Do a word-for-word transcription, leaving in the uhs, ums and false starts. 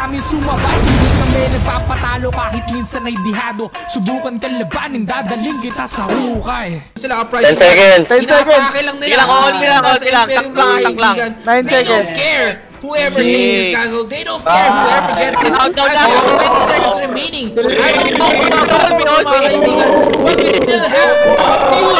namin sumabay. Hindi kami nagpapatalo kahit minsan ay dihado. Subukan kang labanin, dadaling kita sa hukay. Sila ka-price. ten seconds. ten seconds. lang nila. Sila ko, sila ko, sila. Taklang, taklang. nine They don't seconds. care. Whoever takes this castle, they don't care. Whoever gets this Count down castle, na. twenty seconds remaining. I don't know kung makakasabot mga kaibigan, but we still have a few